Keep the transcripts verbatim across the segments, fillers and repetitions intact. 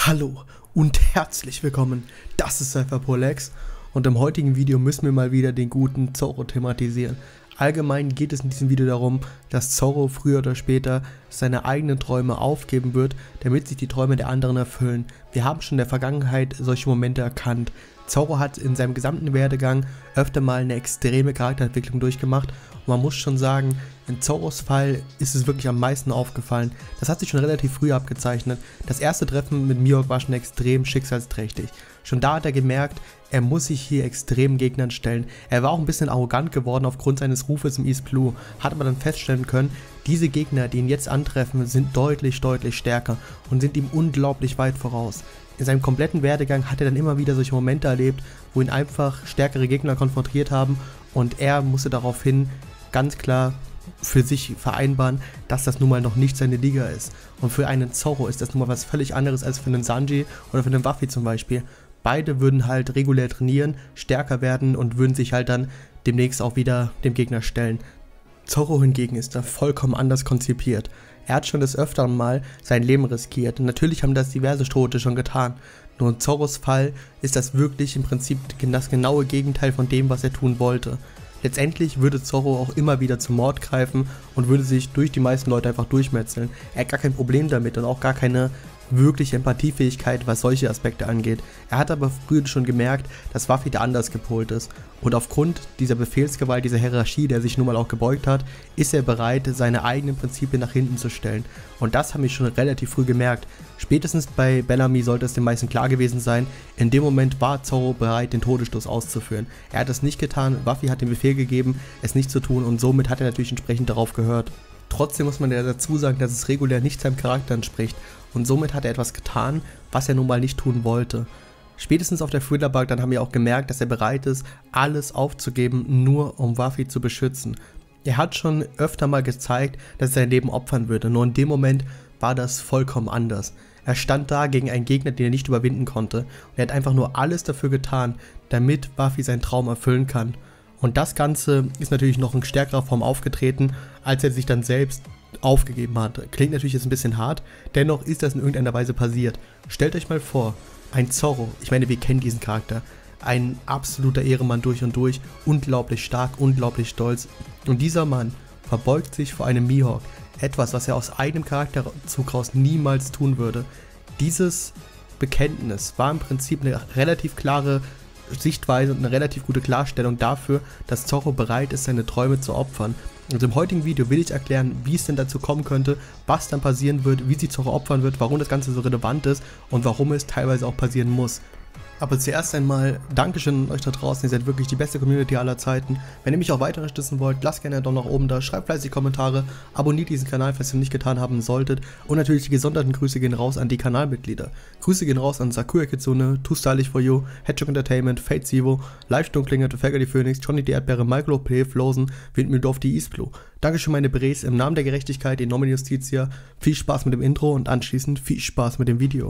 Hallo und herzlich willkommen, das ist Cypherpolex und im heutigen Video müssen wir mal wieder den guten Zorro thematisieren. Allgemein geht es in diesem Video darum, dass Zorro früher oder später seine eigenen Träume aufgeben wird, damit sich die Träume der anderen erfüllen. Wir haben schon in der Vergangenheit solche Momente erkannt. Zorro hat in seinem gesamten Werdegang öfter mal eine extreme Charakterentwicklung durchgemacht und man muss schon sagen, in Zorros Fall ist es wirklich am meisten aufgefallen. Das hat sich schon relativ früh abgezeichnet. Das erste Treffen mit Mihawk war schon extrem schicksalsträchtig. Schon da hat er gemerkt, er muss sich hier extremen Gegnern stellen. Er war auch ein bisschen arrogant geworden aufgrund seines Rufes im East Blue, hat aber dann feststellen können, diese Gegner, die ihn jetzt antreffen, sind deutlich, deutlich stärker und sind ihm unglaublich weit voraus. In seinem kompletten Werdegang hat er dann immer wieder solche Momente erlebt, wo ihn einfach stärkere Gegner konfrontiert haben und er musste daraufhin ganz klar für sich vereinbaren, dass das nun mal noch nicht seine Liga ist. Und für einen Zorro ist das nun mal was völlig anderes als für einen Sanji oder für einen Waffy zum Beispiel. Beide würden halt regulär trainieren, stärker werden und würden sich halt dann demnächst auch wieder dem Gegner stellen. Zorro hingegen ist da vollkommen anders konzipiert. Er hat schon des Öfteren mal sein Leben riskiert. Und natürlich haben das diverse Tote schon getan. Nur in Zorros Fall ist das wirklich im Prinzip das genaue Gegenteil von dem, was er tun wollte. Letztendlich würde Zorro auch immer wieder zum Mord greifen und würde sich durch die meisten Leute einfach durchmetzeln. Er hat gar kein Problem damit und auch gar keine wirkliche Empathiefähigkeit, was solche Aspekte angeht. Er hat aber früher schon gemerkt, dass Waffy da anders gepolt ist. Und aufgrund dieser Befehlsgewalt, dieser Hierarchie, der sich nun mal auch gebeugt hat, ist er bereit, seine eigenen Prinzipien nach hinten zu stellen. Und das habe ich schon relativ früh gemerkt. Spätestens bei Bellamy sollte es den meisten klar gewesen sein, in dem Moment war Zorro bereit, den Todesstoß auszuführen. Er hat es nicht getan, Waffy hat den Befehl gegeben, es nicht zu tun und somit hat er natürlich entsprechend darauf gehört. Trotzdem muss man ja dazu sagen, dass es regulär nicht seinem Charakter entspricht und somit hat er etwas getan, was er nun mal nicht tun wollte. Spätestens auf der Thriller-Bug dann haben wir auch gemerkt, dass er bereit ist, alles aufzugeben, nur um Waffy zu beschützen. Er hat schon öfter mal gezeigt, dass er sein Leben opfern würde, nur in dem Moment war das vollkommen anders. Er stand da gegen einen Gegner, den er nicht überwinden konnte und er hat einfach nur alles dafür getan, damit Waffy seinen Traum erfüllen kann. Und das Ganze ist natürlich noch in stärkerer Form aufgetreten, als er sich dann selbst aufgegeben hat. Klingt natürlich jetzt ein bisschen hart, dennoch ist das in irgendeiner Weise passiert. Stellt euch mal vor, ein Zorro, ich meine, wir kennen diesen Charakter, ein absoluter Ehrenmann durch und durch, unglaublich stark, unglaublich stolz. Und dieser Mann verbeugt sich vor einem Mihawk, etwas, was er aus eigenem Charakterzug raus niemals tun würde. Dieses Bekenntnis war im Prinzip eine relativ klare Sichtweise und eine relativ gute Klarstellung dafür, dass Zorro bereit ist, seine Träume zu opfern. Und im heutigen Video will ich erklären, wie es denn dazu kommen könnte, was dann passieren wird, wie sich Zorro opfern wird, warum das Ganze so relevant ist und warum es teilweise auch passieren muss. Aber zuerst einmal Dankeschön an euch da draußen, ihr seid wirklich die beste Community aller Zeiten. Wenn ihr mich auch weiter unterstützen wollt, lasst gerne einen Daumen nach oben da, schreibt fleißig Kommentare, abonniert diesen Kanal, falls ihr noch nicht getan haben solltet. Und natürlich die gesonderten Grüße gehen raus an die Kanalmitglieder. Grüße gehen raus an Sakura Kitsune, Too Stylish for You, Hedgehog Entertainment, Fate Sivo, Live Dunklinger, Tofega die Phoenix, Johnny die Erdbeere, Michael O P, Flosen, Windmühldorf die East Blue. Dankeschön meine Bres, im Namen der Gerechtigkeit, in Nomine Justitia. Viel Spaß mit dem Intro und anschließend viel Spaß mit dem Video.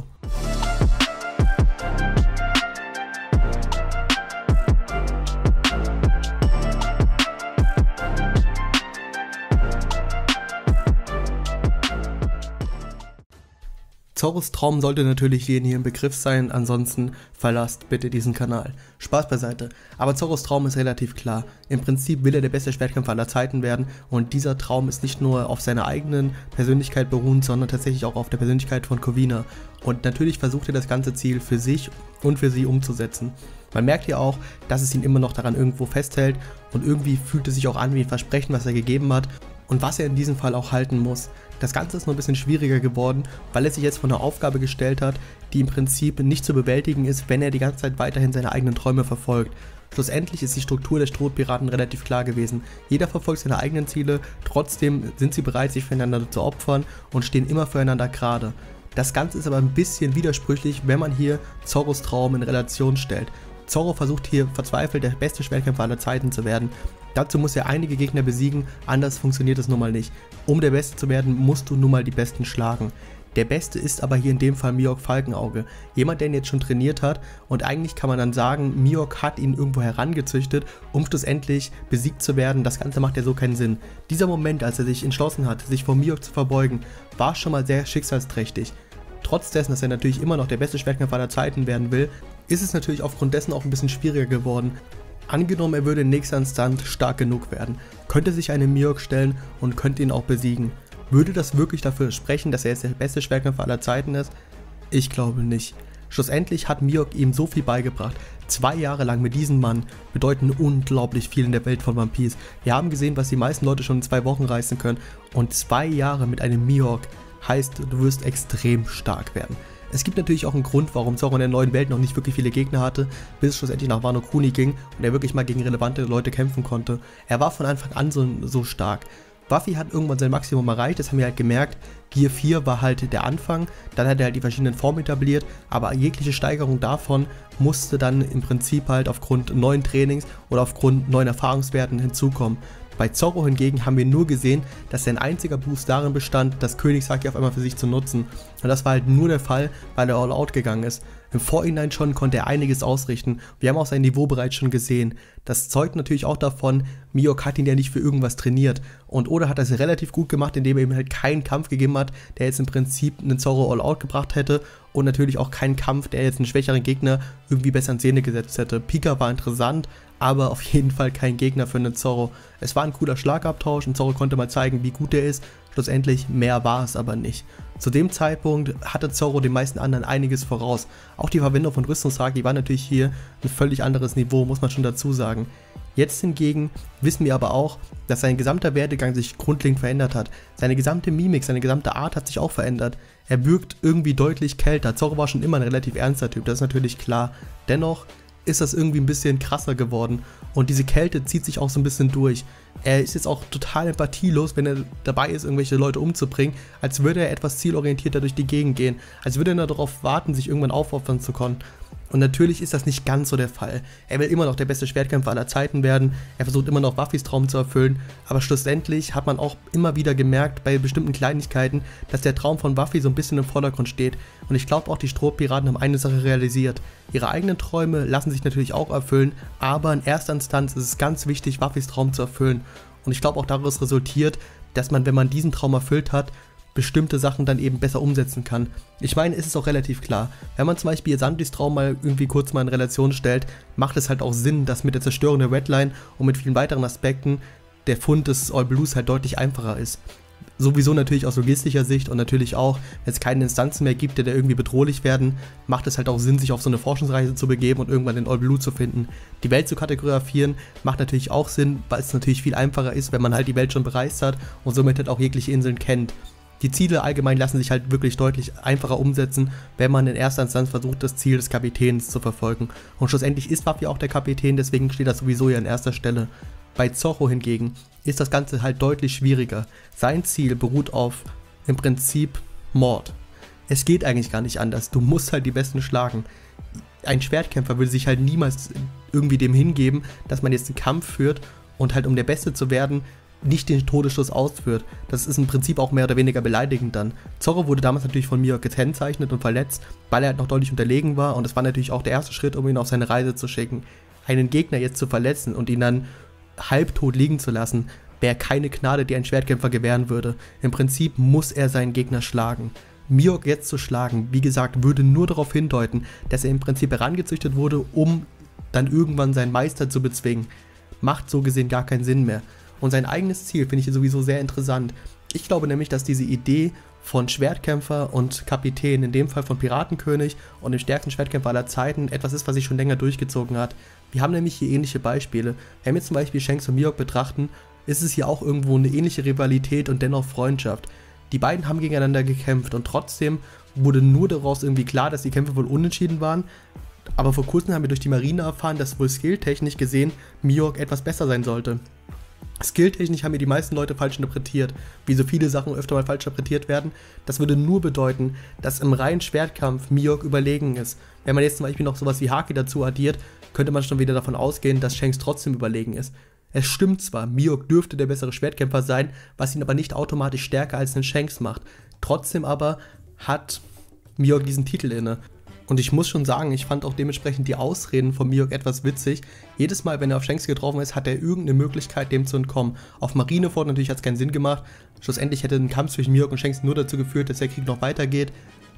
Zorros Traum sollte natürlich jedem hier im Begriff sein, ansonsten verlasst bitte diesen Kanal. Spaß beiseite, aber Zorros Traum ist relativ klar. Im Prinzip will er der beste Schwertkämpfer aller Zeiten werden und dieser Traum ist nicht nur auf seiner eigenen Persönlichkeit beruhend, sondern tatsächlich auch auf der Persönlichkeit von Kuvina. Und natürlich versucht er das ganze Ziel für sich und für sie umzusetzen. Man merkt hier auch, dass es ihn immer noch daran irgendwo festhält und irgendwie fühlt es sich auch an wie ein Versprechen, was er gegeben hat und was er in diesem Fall auch halten muss. Das Ganze ist noch ein bisschen schwieriger geworden, weil er sich jetzt vor eine Aufgabe gestellt hat, die im Prinzip nicht zu bewältigen ist, wenn er die ganze Zeit weiterhin seine eigenen Träume verfolgt. Schlussendlich ist die Struktur der Strohpiraten relativ klar gewesen. Jeder verfolgt seine eigenen Ziele, trotzdem sind sie bereit, sich füreinander zu opfern und stehen immer füreinander gerade. Das Ganze ist aber ein bisschen widersprüchlich, wenn man hier Zorros Traum in Relation stellt. Zorro versucht hier verzweifelt der beste Schwertkämpfer aller Zeiten zu werden. Dazu muss er einige Gegner besiegen, anders funktioniert es nun mal nicht. Um der Beste zu werden, musst du nun mal die Besten schlagen. Der Beste ist aber hier in dem Fall Mihawk Falkenauge. Jemand, der ihn jetzt schon trainiert hat und eigentlich kann man dann sagen, Mihawk hat ihn irgendwo herangezüchtet, um schlussendlich besiegt zu werden. Das Ganze macht ja so keinen Sinn. Dieser Moment, als er sich entschlossen hat, sich vor Mihawk zu verbeugen, war schon mal sehr schicksalsträchtig. Trotz dessen, dass er natürlich immer noch der beste Schwertkämpfer aller Zeiten werden will, ist es natürlich aufgrund dessen auch ein bisschen schwieriger geworden. Angenommen, er würde in nächster Instanz stark genug werden, könnte sich einen Mihawk stellen und könnte ihn auch besiegen. Würde das wirklich dafür sprechen, dass er jetzt der beste Schwertkämpfer aller Zeiten ist? Ich glaube nicht. Schlussendlich hat Mihawk ihm so viel beigebracht. Zwei Jahre lang mit diesem Mann bedeuten unglaublich viel in der Welt von One Piece. Wir haben gesehen, was die meisten Leute schon in zwei Wochen reißen können. Und zwei Jahre mit einem Mihawk heißt, du wirst extrem stark werden. Es gibt natürlich auch einen Grund, warum Zoro in der neuen Welt noch nicht wirklich viele Gegner hatte, bis es schlussendlich nach Wano Kuni ging und er wirklich mal gegen relevante Leute kämpfen konnte. Er war von Anfang an so, so stark. Buffy hat irgendwann sein Maximum erreicht, das haben wir halt gemerkt. Gear vier war halt der Anfang, dann hat er halt die verschiedenen Formen etabliert, aber jegliche Steigerung davon musste dann im Prinzip halt aufgrund neuen Trainings oder aufgrund neuen Erfahrungswerten hinzukommen. Bei Zoro hingegen haben wir nur gesehen, dass sein einziger Boost darin bestand, das Königshaki auf einmal für sich zu nutzen. Und das war halt nur der Fall, weil er all out gegangen ist. Im Vorhinein schon konnte er einiges ausrichten. Wir haben auch sein Niveau bereits schon gesehen. Das zeugt natürlich auch davon, Mihawk hat ihn ja nicht für irgendwas trainiert. Und Oda hat das relativ gut gemacht, indem er ihm halt keinen Kampf gegeben hat, der jetzt im Prinzip einen Zoro all out gebracht hätte. Und natürlich auch keinen Kampf, der jetzt einen schwächeren Gegner irgendwie besser in Szene gesetzt hätte. Pika war interessant, aber auf jeden Fall kein Gegner für einen Zoro. Es war ein cooler Schlagabtausch und Zoro konnte mal zeigen, wie gut er ist. Schlussendlich mehr war es aber nicht. Zu dem Zeitpunkt hatte Zoro den meisten anderen einiges voraus. Auch die Verwendung von Rüstungshaki war natürlich hier ein völlig anderes Niveau, muss man schon dazu sagen. Jetzt hingegen wissen wir aber auch, dass sein gesamter Werdegang sich grundlegend verändert hat. Seine gesamte Mimik, seine gesamte Art hat sich auch verändert. Er wirkt irgendwie deutlich kälter. Zoro war schon immer ein relativ ernster Typ, das ist natürlich klar. Dennoch ist das irgendwie ein bisschen krasser geworden und diese Kälte zieht sich auch so ein bisschen durch. Er ist jetzt auch total empathielos, wenn er dabei ist, irgendwelche Leute umzubringen, als würde er etwas zielorientierter durch die Gegend gehen, als würde er nur darauf warten, sich irgendwann aufopfern zu können. Und natürlich ist das nicht ganz so der Fall. Er will immer noch der beste Schwertkämpfer aller Zeiten werden, er versucht immer noch Buffys Traum zu erfüllen, aber schlussendlich hat man auch immer wieder gemerkt bei bestimmten Kleinigkeiten, dass der Traum von Buffy so ein bisschen im Vordergrund steht. Und ich glaube auch, die Strohpiraten haben eine Sache realisiert. Ihre eigenen Träume lassen sich natürlich auch erfüllen, aber in erster Instanz ist es ganz wichtig, Buffys Traum zu erfüllen. Und ich glaube auch daraus resultiert, dass man, wenn man diesen Traum erfüllt hat, bestimmte Sachen dann eben besser umsetzen kann. Ich meine, es ist auch relativ klar, wenn man zum Beispiel Sandys Traum mal irgendwie kurz mal in Relation stellt, macht es halt auch Sinn, dass mit der Zerstörung der Redline und mit vielen weiteren Aspekten der Fund des All Blues halt deutlich einfacher ist. Sowieso natürlich aus logistischer Sicht und natürlich auch, wenn es keine Instanzen mehr gibt, die da irgendwie bedrohlich werden, macht es halt auch Sinn, sich auf so eine Forschungsreise zu begeben und irgendwann den All Blue zu finden. Die Welt zu kategorisieren macht natürlich auch Sinn, weil es natürlich viel einfacher ist, wenn man halt die Welt schon bereist hat und somit halt auch jegliche Inseln kennt. Die Ziele allgemein lassen sich halt wirklich deutlich einfacher umsetzen, wenn man in erster Instanz versucht, das Ziel des Kapitäns zu verfolgen. Und schlussendlich ist Buffy auch der Kapitän, deswegen steht das sowieso ja an erster Stelle. Bei Zoro hingegen ist das Ganze halt deutlich schwieriger. Sein Ziel beruht auf, im Prinzip, Mord. Es geht eigentlich gar nicht anders, du musst halt die Besten schlagen. Ein Schwertkämpfer würde sich halt niemals irgendwie dem hingeben, dass man jetzt einen Kampf führt und halt um der Beste zu werden, nicht den Todesstoß ausführt. Das ist im Prinzip auch mehr oder weniger beleidigend dann. Zoro wurde damals natürlich von Mihawk gekennzeichnet und verletzt, weil er halt noch deutlich unterlegen war und das war natürlich auch der erste Schritt, um ihn auf seine Reise zu schicken. Einen Gegner jetzt zu verletzen und ihn dann halbtot liegen zu lassen, wäre keine Gnade, die ein Schwertkämpfer gewähren würde. Im Prinzip muss er seinen Gegner schlagen. Mihawk jetzt zu schlagen, wie gesagt, würde nur darauf hindeuten, dass er im Prinzip herangezüchtet wurde, um dann irgendwann seinen Meister zu bezwingen. Macht so gesehen gar keinen Sinn mehr. Und sein eigenes Ziel finde ich sowieso sehr interessant. Ich glaube nämlich, dass diese Idee von Schwertkämpfer und Kapitän, in dem Fall von Piratenkönig und dem stärksten Schwertkämpfer aller Zeiten, etwas ist, was sich schon länger durchgezogen hat. Wir haben nämlich hier ähnliche Beispiele. Wenn wir zum Beispiel Shanks und Mihawk betrachten, ist es hier auch irgendwo eine ähnliche Rivalität und dennoch Freundschaft. Die beiden haben gegeneinander gekämpft und trotzdem wurde nur daraus irgendwie klar, dass die Kämpfe wohl unentschieden waren. Aber vor kurzem haben wir durch die Marine erfahren, dass wohl skilltechnisch gesehen Mihawk etwas besser sein sollte. Skilltechnisch haben hier die meisten Leute falsch interpretiert, wie so viele Sachen öfter mal falsch interpretiert werden. Das würde nur bedeuten, dass im reinen Schwertkampf Mihawk überlegen ist. Wenn man jetzt zum Beispiel noch sowas wie Haki dazu addiert, könnte man schon wieder davon ausgehen, dass Shanks trotzdem überlegen ist. Es stimmt zwar, Mihawk dürfte der bessere Schwertkämpfer sein, was ihn aber nicht automatisch stärker als den Shanks macht. Trotzdem aber hat Mihawk diesen Titel inne. Und ich muss schon sagen, ich fand auch dementsprechend die Ausreden von Mihawk etwas witzig. Jedes Mal, wenn er auf Shanks getroffen ist, hat er irgendeine Möglichkeit, dem zu entkommen. Auf Marineford natürlich hat es keinen Sinn gemacht. Schlussendlich hätte ein Kampf zwischen Mihawk und Shanks nur dazu geführt, dass der Krieg noch weitergeht.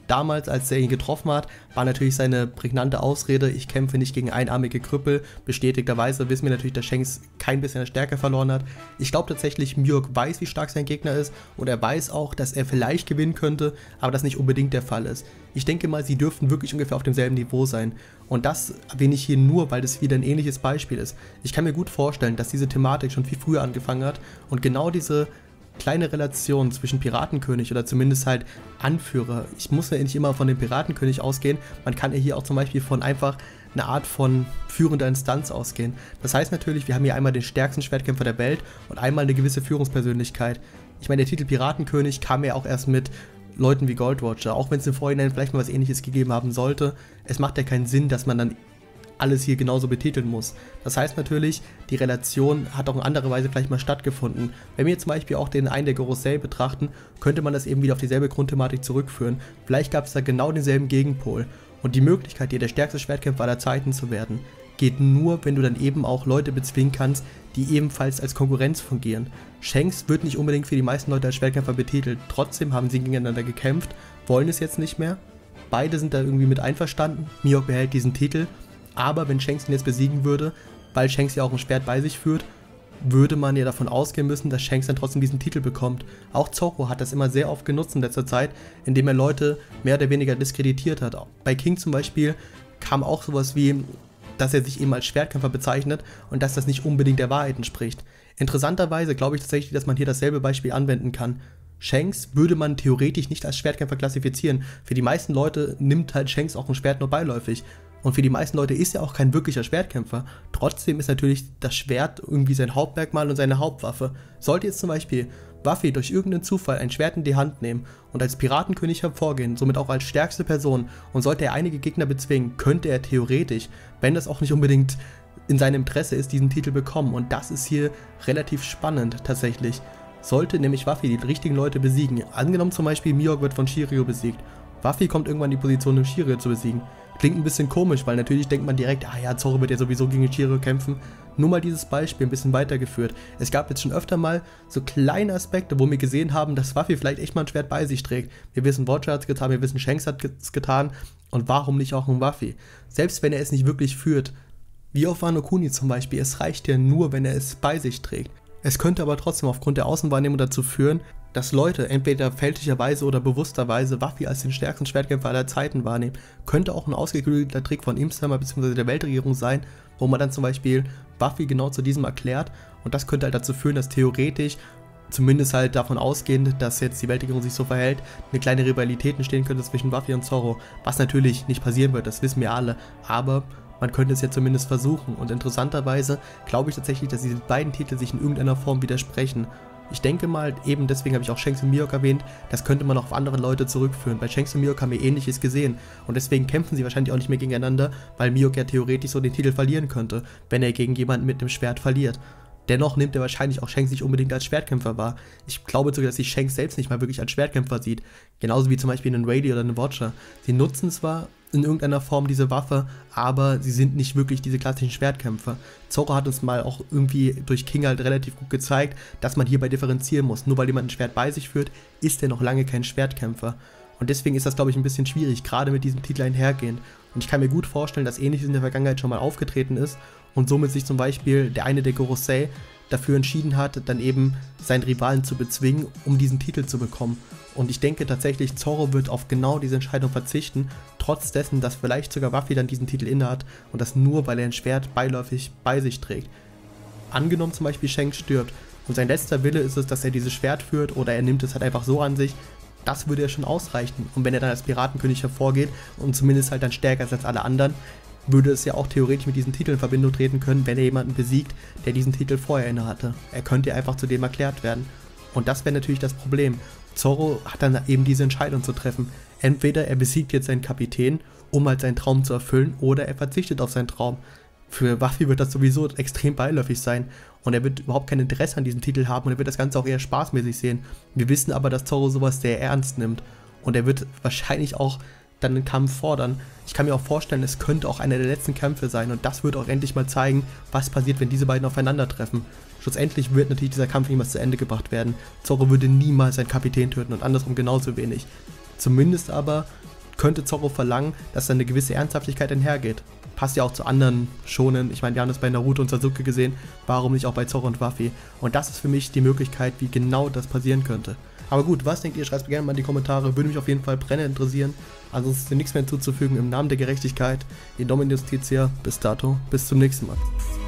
Damals, als er ihn getroffen hat, war natürlich seine prägnante Ausrede, ich kämpfe nicht gegen einarmige Krüppel. Bestätigterweise wissen wir natürlich, dass Shanks kein bisschen Stärke verloren hat. Ich glaube tatsächlich, M.I.O.G weiß, wie stark sein Gegner ist und er weiß auch, dass er vielleicht gewinnen könnte, aber das nicht unbedingt der Fall ist. Ich denke mal, sie dürften wirklich ungefähr auf demselben Niveau sein. Und das erwähne ich hier nur, weil das wieder ein ähnliches Beispiel ist. Ich kann mir gut vorstellen, dass diese Thematik schon viel früher angefangen hat und genau diese kleine Relation zwischen Piratenkönig oder zumindest halt Anführer. Ich muss ja nicht immer von dem Piratenkönig ausgehen, man kann ja hier auch zum Beispiel von einfach einer Art von führender Instanz ausgehen. Das heißt natürlich, wir haben hier einmal den stärksten Schwertkämpfer der Welt und einmal eine gewisse Führungspersönlichkeit. Ich meine, der Titel Piratenkönig kam ja auch erst mit Leuten wie Goldwatcher, auch wenn es im Vorhinein vielleicht mal was Ähnliches gegeben haben sollte. Es macht ja keinen Sinn, dass man dann alles hier genauso betiteln muss. Das heißt natürlich, die Relation hat auch in anderer Weise vielleicht mal stattgefunden. Wenn wir zum Beispiel auch den einen der Gorosei betrachten, könnte man das eben wieder auf dieselbe Grundthematik zurückführen. Vielleicht gab es da genau denselben Gegenpol. Und die Möglichkeit, dir der stärkste Schwertkämpfer aller Zeiten zu werden, geht nur, wenn du dann eben auch Leute bezwingen kannst, die ebenfalls als Konkurrenz fungieren. Shanks wird nicht unbedingt für die meisten Leute als Schwertkämpfer betitelt, trotzdem haben sie gegeneinander gekämpft, wollen es jetzt nicht mehr. Beide sind da irgendwie mit einverstanden, M.I.O.G behält diesen Titel. Aber wenn Shanks ihn jetzt besiegen würde, weil Shanks ja auch ein Schwert bei sich führt, würde man ja davon ausgehen müssen, dass Shanks dann trotzdem diesen Titel bekommt. Auch Zorro hat das immer sehr oft genutzt in letzter Zeit, indem er Leute mehr oder weniger diskreditiert hat. Bei King zum Beispiel kam auch sowas wie, dass er sich eben als Schwertkämpfer bezeichnet und dass das nicht unbedingt der Wahrheit entspricht. Interessanterweise glaube ich tatsächlich, dass man hier dasselbe Beispiel anwenden kann. Shanks würde man theoretisch nicht als Schwertkämpfer klassifizieren. Für die meisten Leute nimmt halt Shanks auch ein Schwert nur beiläufig. Und für die meisten Leute ist er auch kein wirklicher Schwertkämpfer. Trotzdem ist natürlich das Schwert irgendwie sein Hauptmerkmal und seine Hauptwaffe. Sollte jetzt zum Beispiel Ruffy durch irgendeinen Zufall ein Schwert in die Hand nehmen und als Piratenkönig hervorgehen, somit auch als stärkste Person, und sollte er einige Gegner bezwingen, könnte er theoretisch, wenn das auch nicht unbedingt in seinem Interesse ist, diesen Titel bekommen. Und das ist hier relativ spannend tatsächlich. Sollte nämlich Ruffy die richtigen Leute besiegen, angenommen zum Beispiel M.I.O.G wird von Shiryu besiegt, Ruffy kommt irgendwann in die Position, um Shiryu zu besiegen. Klingt ein bisschen komisch, weil natürlich denkt man direkt, ah ja, Zorro wird ja sowieso gegen Shiryu kämpfen. Nur mal dieses Beispiel ein bisschen weitergeführt. Es gab jetzt schon öfter mal so kleine Aspekte, wo wir gesehen haben, dass Ruffy vielleicht echt mal ein Schwert bei sich trägt. Wir wissen, Watcher hat es getan, wir wissen, Shanks hat es getan. Und warum nicht auch ein Ruffy? Selbst wenn er es nicht wirklich führt, wie auf Wano Kuni zum Beispiel, es reicht ja nur, wenn er es bei sich trägt. Es könnte aber trotzdem aufgrund der Außenwahrnehmung dazu führen, dass Leute entweder fälschlicherweise oder bewussterweise Ruffy als den stärksten Schwertkämpfer aller Zeiten wahrnehmen. Könnte auch ein ausgeklügelter Trick von Im-Sama bzw. der Weltregierung sein, wo man dann zum Beispiel Ruffy genau zu diesem erklärt, und das könnte halt dazu führen, dass theoretisch, zumindest halt davon ausgehend, dass jetzt die Weltregierung sich so verhält, eine kleine Rivalität entstehen könnte zwischen Ruffy und Zorro, was natürlich nicht passieren wird, das wissen wir alle, aber man könnte es ja zumindest versuchen, und interessanterweise glaube ich tatsächlich, dass diese beiden Titel sich in irgendeiner Form widersprechen. Ich denke mal, eben deswegen habe ich auch Shanks und M.I.O.G erwähnt, das könnte man auch auf andere Leute zurückführen. Bei Shanks und M.I.O.G haben wir Ähnliches gesehen und deswegen kämpfen sie wahrscheinlich auch nicht mehr gegeneinander, weil M.I.O.G ja theoretisch so den Titel verlieren könnte, wenn er gegen jemanden mit einem Schwert verliert. Dennoch nimmt er wahrscheinlich auch Shanks nicht unbedingt als Schwertkämpfer wahr. Ich glaube sogar, dass sich Shanks selbst nicht mal wirklich als Schwertkämpfer sieht. Genauso wie zum Beispiel einen Rayleigh oder einen Watcher. Sie nutzen zwar in irgendeiner Form diese Waffe, aber sie sind nicht wirklich diese klassischen Schwertkämpfer. Zorro hat uns mal auch irgendwie durch King halt relativ gut gezeigt, dass man hierbei differenzieren muss. Nur weil jemand ein Schwert bei sich führt, ist er noch lange kein Schwertkämpfer. Und deswegen ist das, glaube ich, ein bisschen schwierig, gerade mit diesem Titel einhergehend. Und ich kann mir gut vorstellen, dass Ähnliches in der Vergangenheit schon mal aufgetreten ist und somit sich zum Beispiel der eine der Gorosei dafür entschieden hat, dann eben seinen Rivalen zu bezwingen, um diesen Titel zu bekommen. Und ich denke tatsächlich, Zorro wird auf genau diese Entscheidung verzichten, trotz dessen, dass vielleicht sogar Ruffy dann diesen Titel innehat und das nur, weil er ein Schwert beiläufig bei sich trägt. Angenommen zum Beispiel Shanks stirbt und sein letzter Wille ist es, dass er dieses Schwert führt oder er nimmt es halt einfach so an sich, das würde ja schon ausreichen. Und wenn er dann als Piratenkönig hervorgeht und zumindest halt dann stärker ist als alle anderen, würde es ja auch theoretisch mit diesem Titel in Verbindung treten können, wenn er jemanden besiegt, der diesen Titel vorher inne hatte. Er könnte ja einfach zu dem erklärt werden. Und das wäre natürlich das Problem. Zorro hat dann eben diese Entscheidung zu treffen. Entweder er besiegt jetzt seinen Kapitän, um halt seinen Traum zu erfüllen, oder er verzichtet auf seinen Traum. Für Ruffy wird das sowieso extrem beiläufig sein und er wird überhaupt kein Interesse an diesem Titel haben und er wird das Ganze auch eher spaßmäßig sehen. Wir wissen aber, dass Zorro sowas sehr ernst nimmt und er wird wahrscheinlich auch dann den Kampf fordern. Ich kann mir auch vorstellen, es könnte auch einer der letzten Kämpfe sein und das wird auch endlich mal zeigen, was passiert, wenn diese beiden aufeinandertreffen. Schlussendlich wird natürlich dieser Kampf niemals zu Ende gebracht werden. Zorro würde niemals seinen Kapitän töten und andersrum genauso wenig. Zumindest aber könnte Zorro verlangen, dass da eine gewisse Ernsthaftigkeit einhergeht. Passt ja auch zu anderen Shonen. Ich meine, wir haben das bei Naruto und Sasuke gesehen. Warum nicht auch bei Zorro und Ruffy? Und das ist für mich die Möglichkeit, wie genau das passieren könnte. Aber gut, was denkt ihr? Schreibt mir gerne mal in die Kommentare. Würde mich auf jeden Fall brennend interessieren. Ansonsten nichts mehr hinzuzufügen. Im Namen der Gerechtigkeit. Indominus Justitia. Bis dato. Bis zum nächsten Mal.